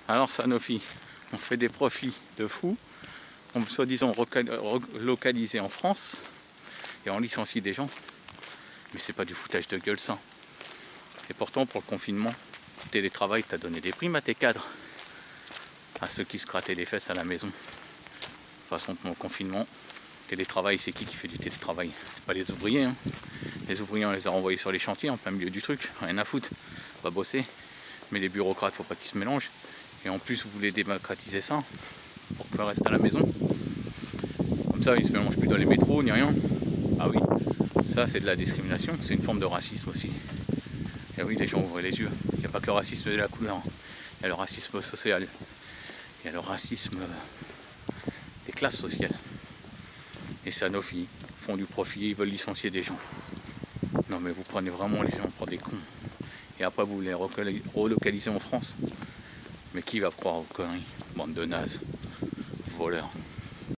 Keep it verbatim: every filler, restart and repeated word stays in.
Alors Sanofi, on fait des profits de fou, on soi-disant relocalisé en France, et on licencie des gens. Mais c'est pas du foutage de gueule ça. Et pourtant pour le confinement, le télétravail t'a donné des primes à tes cadres, à ceux qui se grattaient les fesses à la maison. De toute façon, pour le confinement, télétravail, c'est qui qui fait du télétravail? C'est pas les ouvriers, hein. Les ouvriers, on les a renvoyés sur les chantiers en plein milieu du truc, rien à foutre, on va bosser. Mais les bureaucrates, faut pas qu'ils se mélangent. Et en plus, vous voulez démocratiser ça pour qu'ils restent à la maison. Comme ça, ils se mélangent plus dans les métros ni rien. Ah oui, ça c'est de la discrimination, c'est une forme de racisme aussi. Et oui, les gens ouvrent les yeux. Il n'y a pas que le racisme de la couleur, il y a le racisme social, il y a le racisme des classes sociales. Et Sanofi font du profit, ils veulent licencier des gens. Non mais vous prenez vraiment les gens pour des cons. Et après vous les relocalisez en France. Mais qui va croire aux conneries? Bande de nazes, voleurs.